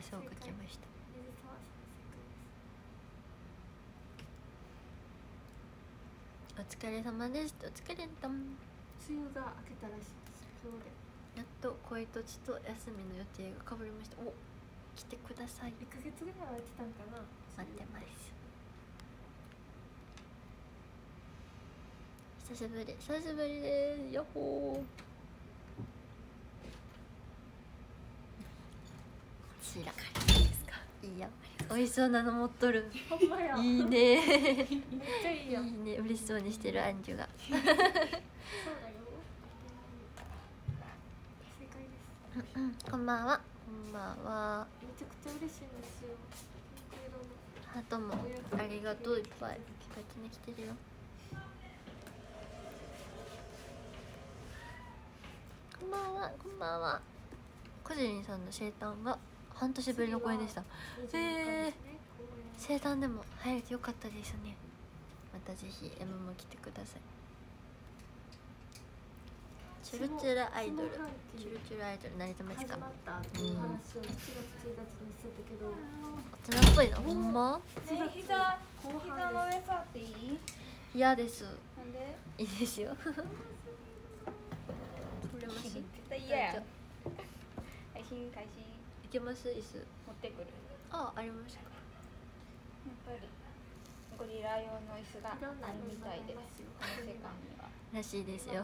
そう書きました。お疲れ様です。お疲れたん。 梅雨が明けたらしいです。今日でやっと恋とちと休みの予定がかぶりました。お、来てください。 1ヶ月ぐらいはやってたんかな。 待ってます。久しぶり、久しぶりです。やっほー。こちらいいや、美味しそうなの持っとる。 ほんまや。 いいね。 めっちゃいいやん。 いいね、嬉しそうにしてるアンジュが。 そうだよ。正解です。 こんばんは。こんばんは。 めちゃくちゃ嬉しいんですよ。ピンク色のハートもありがとう。いっぱいこうやってね、来てるよ。こんばんは、こんばんは。コジリンさんの生誕が半年ぶりの公演でした。生誕でも入れてよかったですね。またぜひ M も来てください。チュルチュルアイドル、チュルチュルアイドル成田町か。 始まったっていう話を7月1日にしてたけど、 大人っぽいな。ほんま？ 膝の上触っていい？ 嫌です。 なんで？ いいですよ。取れます？ 絶対嫌や。配信開始。 いけます？椅子持ってくる。 あ、ありましたか。 やっぱりゴリラ用の椅子があるみたいです。この世界には。 らしいですよ。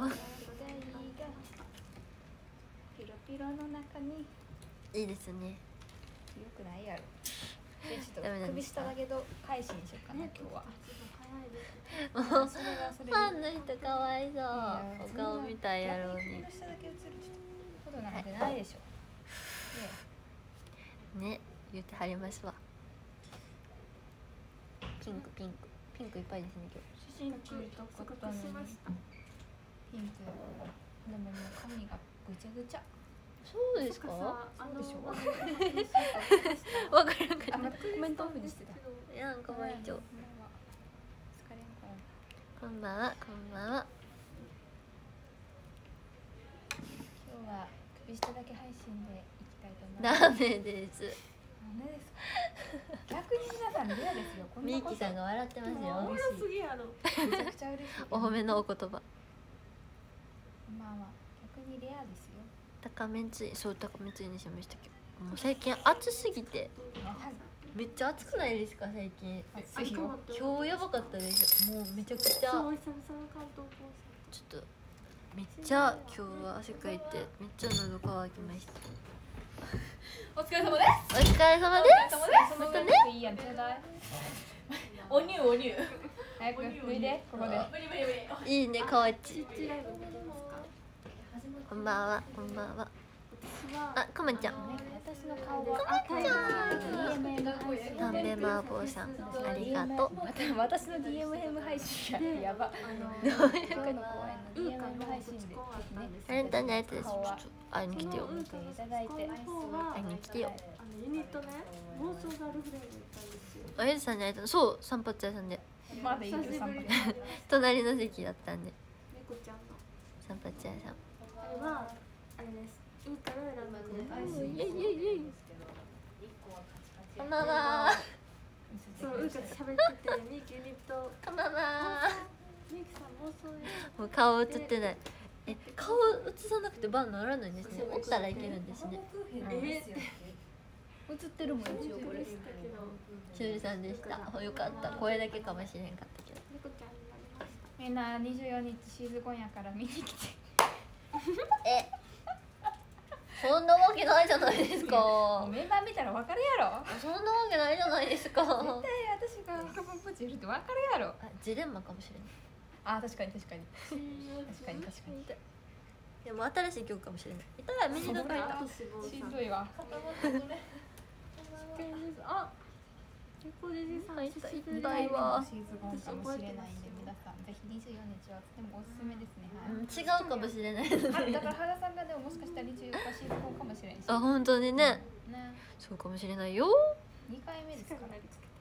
ピロピロの中にいいですね。 よくないやろ。でちょっと首下だけど改心しようかな今日は。 もうファンの人かわいそう。お顔みたいやろうに。 首下だけ映ることなんてないでしょ。 ね、言ってはりますわ。ピンクピンクピンクいっぱいですね今日。 写真撮りたかったのにピンクでももう髪がぐちゃぐちゃ。 そうですか？ そうでしょ。 わからんかった。 コメントオフにしてた。 いや、なんか毎日。こんばんは、こんばんは。 今日は首下だけ配信でいきたいと思いダます。 メです。 なんでですか？逆に皆さんレアですよ。こんなことミーキさんが笑ってますよ。 面白すぎやろ。 めちゃくちゃ嬉しい。 お褒めのお言葉。 まあまあ逆にレアですよ。 高めつい、そう高めついにしましたけど、もう最近暑すぎてめっちゃ暑くないですか最近。 暑いよ。 今日やばかったです。もうめちゃくちゃちょそう、久々の関東高っとめっちゃ今日は汗かいてめっちゃ喉乾きました。 お疲れ様です。 お疲れ様です。またね。 いいやんちょうだい。お乳お乳。早く脱いでここで。 いいね、かわち。 知ライブ見てますか？ こんばんは、こんばんは。 私はあ、くまちゃん。 私の顔は赤いです。 タンベ麻婆さん、ありがとう。 私の DMM 配信やば。 どういう今日の公演の DMM 配信でぜひね。 あれだね、です。ちょっと会いに来てよ。 見ていただいて。 会いに来てよ。 ユニットね、妄想ガールフレンド行ったんですよ。 おやじさんに会えたの、そう、散髪屋さんで。 まだいる久しぶりに隣の席だったんで。 猫ちゃんの散髪屋さん。 あれはあれです。いいから選んでくれた。 イエイイエイイエイ。こんばんは。 そう、うか喋ってて、ミキユニット。 こんばんは。 ミキさん妄想で。 もう顔映ってない。顔映さなくてバンならないんですね。折ったらいけるんですね。 映ってるもん一応これ。 しおりさんでした。よかった。声だけかもしれんかったけど。 猫ちゃんになりました。 みんな24日シーズンやから見に来て。 そんなわけないじゃないですか。 メンバー見たらわかるやろ。 そんなわけないじゃないですか。 絶対私がカバンポチいるってわかるやろ。 ジレンマかもしれない。 あ、確かに確かに確かに確かに。 でも新しい曲かもしれない。いたら見に行かない。 しんどいわ。 あ、猫デジさん久しぶり。 痛いわ。 シーズンかもしれないんで皆さんぜひ24日はとてもおすすめですね。 違うかもしれないので。 だから原さんがでももしかしたら24日シーズンかもしれないし。 あ、本当にね。 ね。 そうかもしれないよ。 2回目ですから。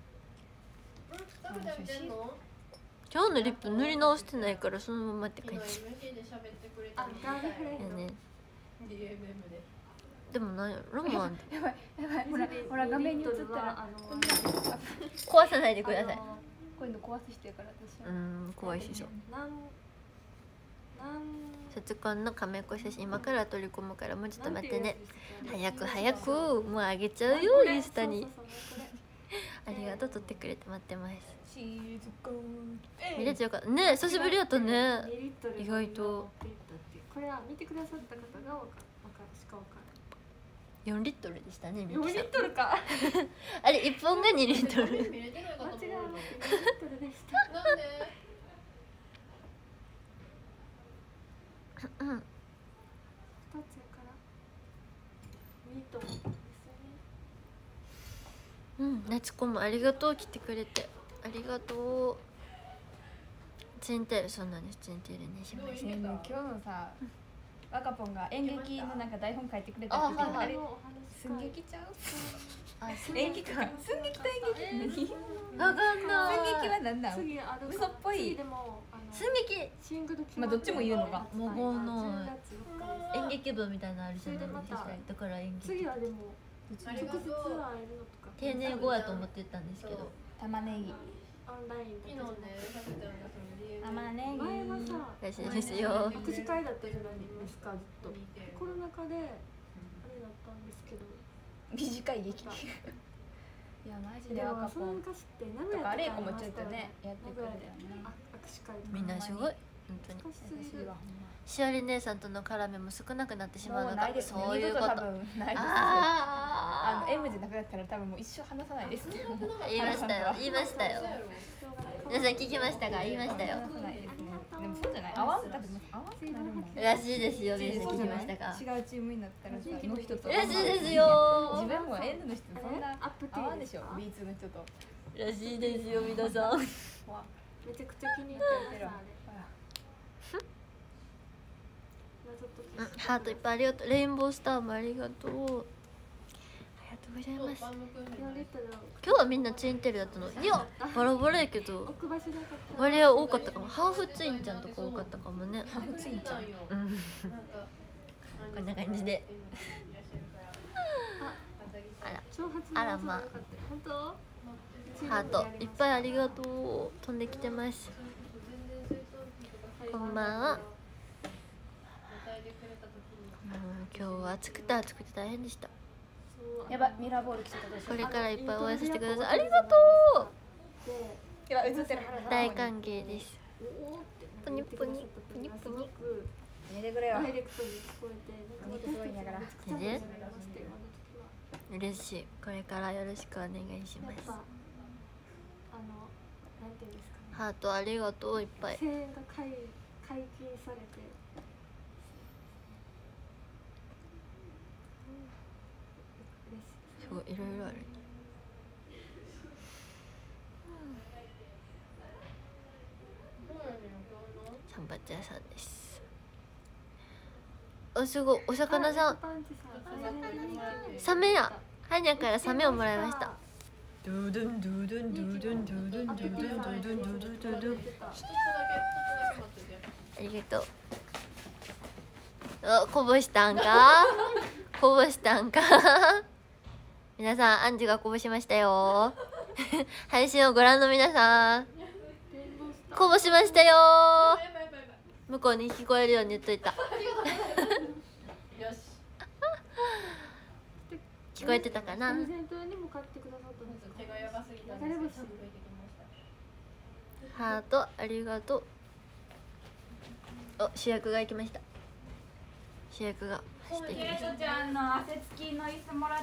今日のリップ塗り直してないからそのままって書いて。 あ、ガールフレンド。 ね。 でもなんやロマンやばいやばい、ほらほら画面に映ったら壊さないでください。 こういうの壊す人やから私は。 怖いしそう。 なん卒婚の亀子写真今から取り込むからもうちょっと待ってね。早く早くもうあげちゃうよインスタに。ありがとう撮ってくれて待ってます。 シーズコ見れてよかったね。久しぶりやったね。 2リットル意外とこれは見てくださった方がわかるしかわか 4リットルでしたね。 る。4リットルか。 あれ1本が2リットル。 間違いなく2リットルでした。 なんでうん。 2つやから2と思ったんですよね。 夏子もありがとう来てくれてありがとう。チンテールそうなんです。チンテールにしました。 今日のさ、若ぽんが演劇のなんか台本書いてくれたって言ってた。あれ寸劇ちゃう？演劇か。寸劇と演劇。 わかんない。 寸劇は何なの？ 次嘘っぽい。 次でも寸劇シングル決まあどっちも言うのか。 もうもうの 10月4日演劇部みたいなのあるじゃないですか。だから演劇次はでもありがとう直接会えるのとか丁寧語やと思ってたんですけど玉ねぎ。 オンラインで昨日ね食べたよねその理由で玉ねぎ。 前はさらしいですよ。 握手会だったじゃないですかずっとコロナ禍であれだったんですけど短い劇。いやマジででも若ぽん。 その昔って名古と屋かあれこもちょっとねやってくれたよね。 握手会みんなすごい本当に。 昔すぎるしおり姉さんとの絡みも少なくなってしまうもうのかないですね。 そういうこと。 多分ないです。 あ M じゃなくなったら多分もう一生話さないです。 言いましたよ言いましたよ。皆さん聞きましたか？言いましたよ。 話さないですね。でもそうじゃない。合わんかった合わんくなるもん。 らしいですよ。皆さん聞きましたか？ 違うチームになったらさ、の人とらしいですよ。 自分も N の人とそんなアップティー合わんでしょ。B2 の人と。 らしいですよ皆さん。 めちゃくちゃ気に入ってるさあれハートいっぱいありがとう。レインボースターもありがとう。ありがとうございます。今日はみんなツインテールだったの？いやバラバラやけど置く場所なかった割合多かったかも。ハーフツインちゃんとか多かったかもね。 ハーフツインちゃん。 こんな感じで。あらまあ本当ハートいっぱいありがとう。飛んできてます。こんばんは。今日は暑くて大変でした。 やばミラーボール来てたどうしよこう。 れからいっぱい応援させてください。ありがとう。 やば映ってる。 大歓迎です。プニプニプニプニ。 寝てくれよ。 ダイレクトに聞こえてなんかすごいんやから。 ね嬉しい。これからよろしくお願いします。 なんていうんですかねハートありがとういっぱい。 声援が解禁されてすごいいろいろある。サンバチ屋さんです。おすごいお魚さん。サメや。はにゃからサメをもらいました。ドゥドゥンドゥドゥンドゥドゥンドゥドゥンドゥドゥンドゥドゥンドゥドゥンドゥン。ありがとう。おこぼしたんか？こぼしたんか？皆さんアンジュがこぼしましたよ。配信をご覧の皆さんこぼしましたよ。向こうに聞こえるように言っといた。聞こえてたかな。 プレゼントにも買ってくださったんですか？ 手がやばすぎたん流れです星ハートありがとう。お主役が行きました。主役が走ってきましケイトちゃんの汗つきの椅子もらった。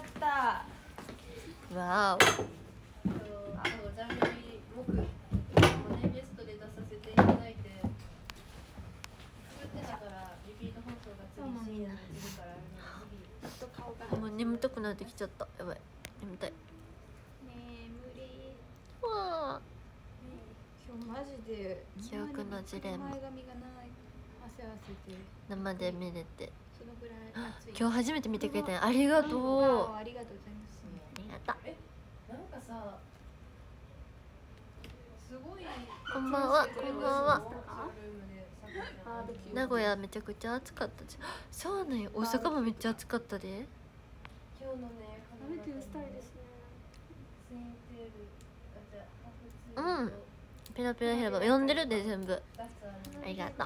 た。わジャンルに僕ねゲストで出させていただいて作ってたからリピート放送が次シーンにするからおもう眠たくなってきちゃった。やばい眠たい。 眠り。 わあ今日マジで記憶のジレンマ。 前髪がない。汗汗で生で見れてそのぐらい暑い。 今日初めて見てくれたね。ありがとう。 ありがとうございます。 ありがとう。 なんかさすごいこんばんはこんばんは。 バーベキュー名古屋めちゃくちゃ暑かったです。そうなんよ。大阪もめっちゃ暑かったで。 今日のね舐めてるスタイルですね。 ツインテールじゃハーフツうんールとペラペラヘラバ読んでるで全部。 ガスあるありがとう。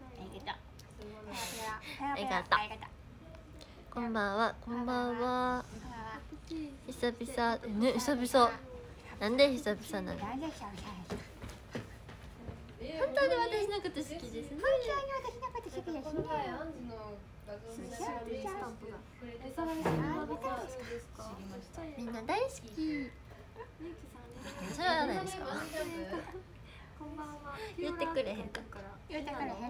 すごいありがとう。こんばんは、こんばんは。久々ね、久々。なんで久々なの？本当に私のこと好きですね。 この前アンジの画像見ながらスタンプが。 くれてえ、さらにそんなことそうですか。 知りましたみんな大好き。 ねきさんね。 それはないですか？ こんばんは。 言ってくれへんか。 言うてくれへんか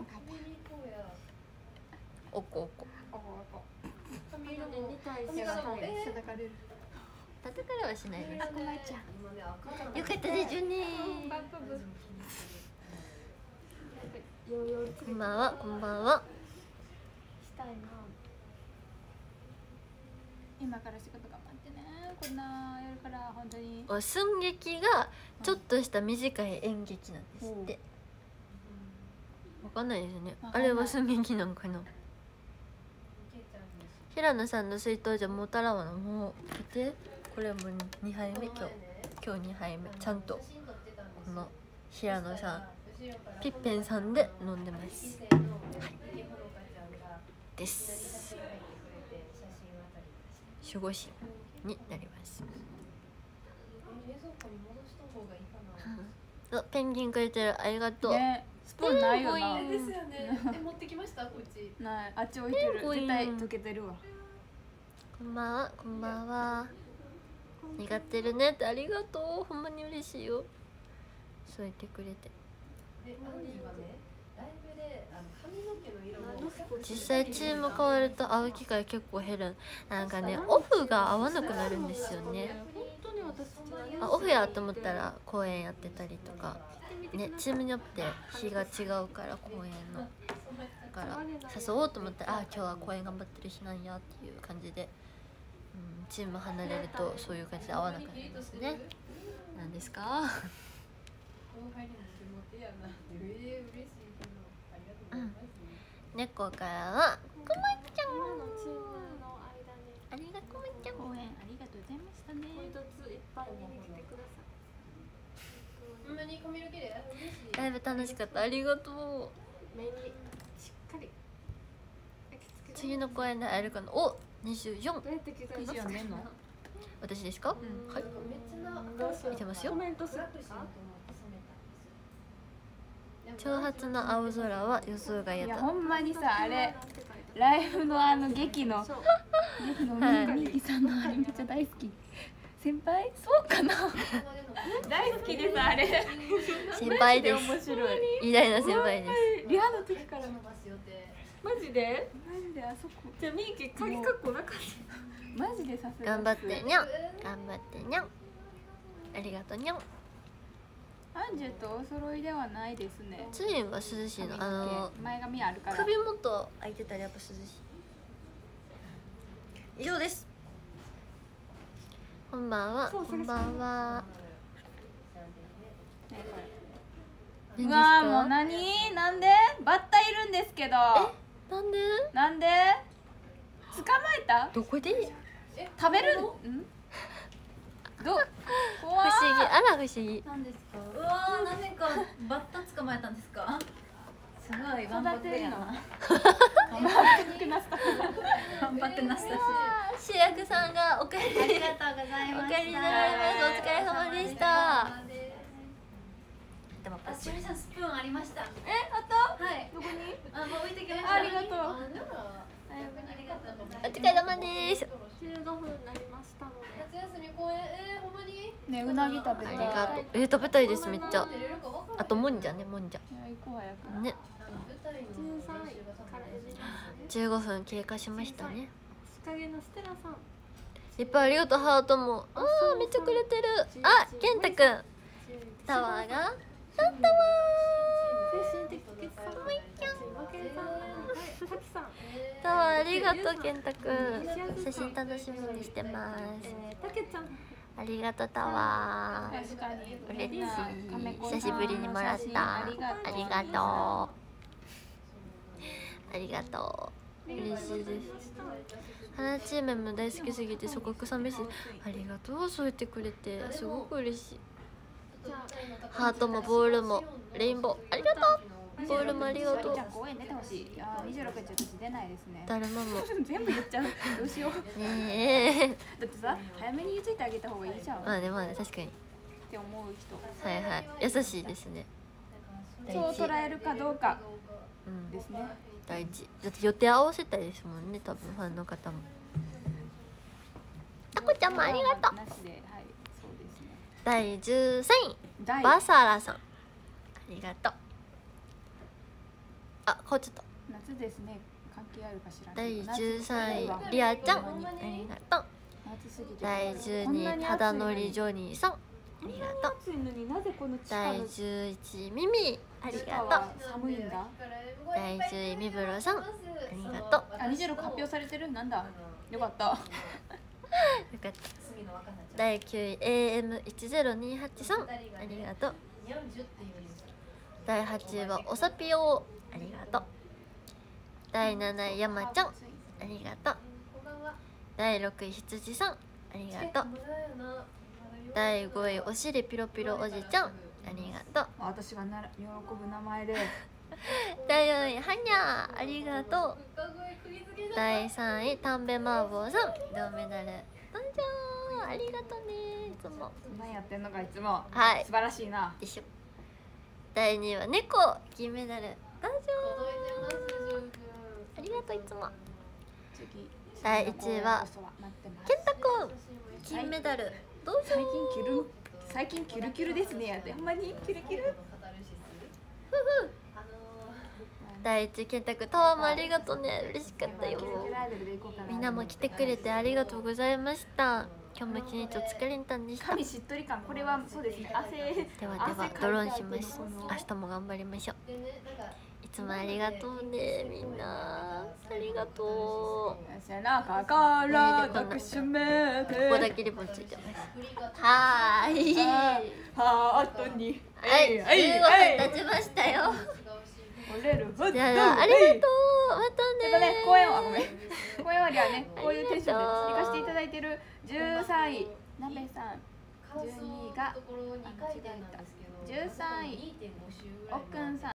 おっこおっこ。 髪色も 2対1 髪型も叩かれる。 叩かれはしないです。 ごめんちゃん。 今ね赤かよかったですよね。こんばんは、こんばんは。 したいな。 今から仕事頑張ってね。こんなやるから本当に。 寸劇がちょっとした短い演劇なんですって。わかんないですね。あれは寸劇なんかな。平野さんの水筒じゃもたらわのもう見て、これも2杯目今日2杯目ちゃんとこの平野さんピッペンさんで飲んでます。はいです守護神になります。あ、ペンギンくれてる、ありがとう。 ね、スプーンないよな。 ですよね。持ってきましたこっち。 ない、あっち置いてる。絶対溶けてるわ。 こんばんは、こんばんは。苦手るねってありがとう。ほんまに嬉しいよ。そう言ってくれて。 で、アンジーはね、ライブで髪の毛の色も実際チーム変わると会う機会結構減る。なんかね、オフが合わなくなるんですよね。 本当に私あ、オフやと思ったら公演やってたりとかね、チームによって日が違うから公演の。だから誘おうと思ったら、あ、今日は公演頑張ってる日なんやっていう感じで、チーム離れるとそういう感じで合わなくなりますね。なんですか？ 後輩にも手元やな。嬉しいけど、ありがとうございます。 猫からはこまちゃん。 今のチームの間にありがとうこまちゃん。 応援ありがとうございましたね。 もう一ついっぱい見に来てください。 ほんまに髪の毛で嬉しい。 ライブ楽しかった。ありがとう。 目にしっかり焼き付けて。 次の公演で会えるかな。お、24。 どうやって刻みますか？ んでんの？ 私ですか？はい。 めっちゃなどうしよう。 見てますよコ。メントするか？ 長髪の青空は予想外やいやった。 ほんまにさ、あれライブの劇のそうミキさんのあれめっちゃ大好き。先輩？そうかな。大好きですあれ。 先輩です。 面白い。 偉大な先輩です。 リハの時からマジで？ マジであそこ。 じゃあミーキ鍵かっこなかった。 マジでさすが。 頑張ってにゃん。頑張ってにゃん。ありがとうにゃん。 アンジュとお揃いではないですね。 ツインは涼しいの。 前髪あるから。 首元開いてたらやっぱ涼しい。以上です。こんばんは。こんばんは。 うわーもう何？なんで？バッタいるんですけど。 なんで？ なんで？捕まえた？ どこで？ 食べる？ん？ど？ 不思議。あら不思議。 なんですか。うわー、何年かバッタ捕まえたんですか。すごい頑張ってやな。頑張ってなさ主役さんがお帰り。 ありがとうございました。 お帰りなさいます。お疲れ様でした。でもあ、しみさんスプーンありました。 あった？ はい。 どこに？ あ、もう置いてきました。 ありがとう。 ありがとう。 お疲れ様です。 15分になりましたので。 夏休み公演、ほんまにね、うなぎ食べたい。 ありがとう。食べたいですめっちゃ。あともんじゃね、もんじゃ。 いや行こう早く。 ね。 13位からやりますね。 15分経過しましたね。 日陰のステラさん。 いっぱいありがとうハートも。あーめっちゃくれてる。あ、健太くん。タワーが。タワー。 精神的欠陥。もう一件。タキさん。 タワーありがとう健太くん。写真楽しみにしてます。 たけちゃん。 ありがとうタワー。 確かに。 嬉しいカメコさん久しぶりにもらった。ありがとう。ありがとう。 嬉しいです。花チームも大好きすぎてそこ草飯ありがとう、そう言ってくれてすごく嬉しい。ハートもボールもレインボーありがとう。ボールもありがとう。 じゃあ公園出てほしい。あ26日私出ないですね。 誰もも全部言っちゃう。どうしよう。 ねえだってさ早めに言いついてあげた方がいいじゃん。っまあねまあね確かにて思う人。 はいはい優しいですね。 そう捉えるかどうかうんですね。 大事だって予定合わせたいですもんね多分ファンの方も。タコちゃんもありがとう。 なしではいそうですね。 第13位第バサラさんありがとう。あ変わっちゃった。 夏ですね。関係あるかしら。 第13位リアちゃんありがとう。 夏すぎて。 第12位ただのりジョニーさんありがとう。 暑いのになぜこの地下第の 11位ミミありがとう。 は寒いんだ。 第10位みぶろさんありがとう。 あ26発表されてるなんだ。よかった。 よかった。第9位 AM10283 さんありがとう。第8位はおさぴおありがとう。第7位やまちゃんありがとう。第6位ひつじさんありがとう。第5位おしりピロピロおじちゃんありがとう。 私が喜ぶ名前で。 第4位はにゃーありがとう。第3位たんべまーぼうさん銅メダルどんじゃーありがとうねいつも。 何やってんのかいつも。 はい素晴らしいな。 よいしょ。第2位は猫銀メダルどんじゃーありがとういつも。 次。 第1位は健太くん金メダルどうぞー。 最近キュルキュルですねやってほんまにキュルキュル。 第1位健太くんタワーもありがとうね嬉しかったよ。みんなも来てくれてありがとうございました。今日も一日お疲れんたんでした。 髪しっとり感これはそうですね。汗ではではドローンします。明日も頑張りましょう。いつもありがとうねみんなありがとう。 背中から抱きしめて。 ここだけリボンついてます。はーいハートにはい15分経ちましたよ。 折れるほど。 じゃあありがとうまたねね、公演はごめん。公演終わりはね、こういうテンションで行かせていただいてる13位なべさん、12位が13位おっくんさん。